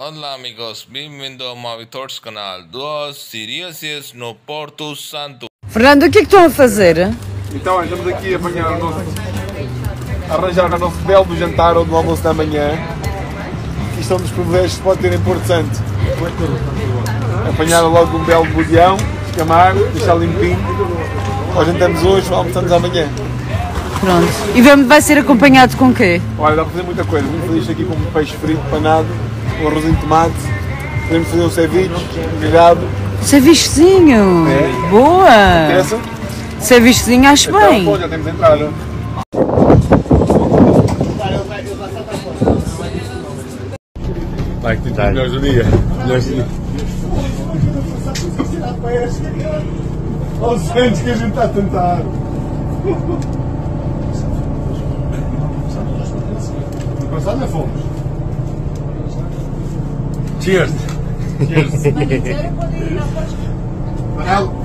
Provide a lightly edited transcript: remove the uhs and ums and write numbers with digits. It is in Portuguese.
Olá amigos, bem-vindo ao Mavitores canal dos Sirius no Porto Santo. Fernando, o que é que estão a fazer? Então, estamos aqui a apanhar o nosso, a arranjar o nosso belo jantar ou do almoço da manhã. Aqui estão dos privilégios que se pode ter em Porto Santo. Apanhar logo um belo budião, escamar, deixar limpinho. Nós jantamos hoje, almoçamos amanhã. Pronto. E vai ser acompanhado com o quê? Olha, dá para fazer muita coisa. Muito feliz aqui com um peixe frito, panado, um arrozinho de tomate. Podemos fazer um ceviche, grelhado. Cevichezinho! É. Boa! Interessa? Cevichezinho acho Então, bem. bom, já temos entrada. Vai, que tem melhores do dia. Melhores do dia. Olha os anos que a gente está a tentar. No passado não fomos. Cheers! Cheers! Manel!